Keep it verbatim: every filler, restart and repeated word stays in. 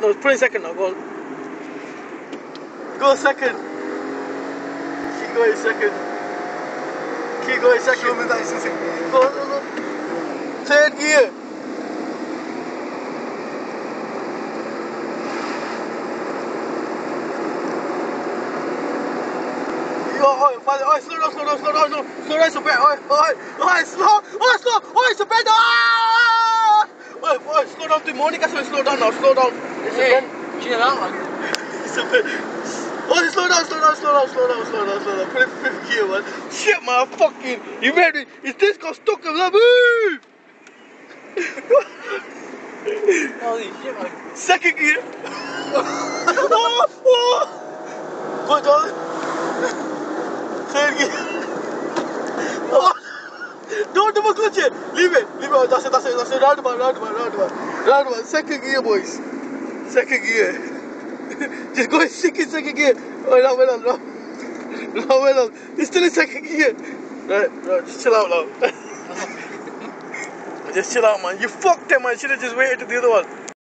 No, put in second now, go on. Go second. Keep going second. Keep going second. Show me that it's in second. Go on, go on. Third gear. Yo, oi, father, oi, slow down, slow down, slow down, no, slow down, it's a bit, oi, oi, oi, slow, oi, slow, oi, it's a bit, ah! Oi, oi, slow down, to Monica, so slow down now, slow down. It's Hey, a bit. chill out, man. It's a bit. Oh, slow down, slow down, slow down, slow down, slow down, slow down. Put it in fifth gear, man. Shit, man, fucking. You made me. Is this got stuck in the move? Holy shit, man. Second gear. Oh, oh. Go, darling. Third gear. Oh. Don't double clutch it. Leave it. Leave it. That's it, that's it, that's it. Roundabout, roundabout, roundabout. Roundabout. Second gear, boys. Second gear. Just go and stick in second gear. Oh, no, well on, no. No, well on. It's still in second gear. Right, right, just chill out now. Just chill out, man. You fucked it, man. Should have just waited to the other one.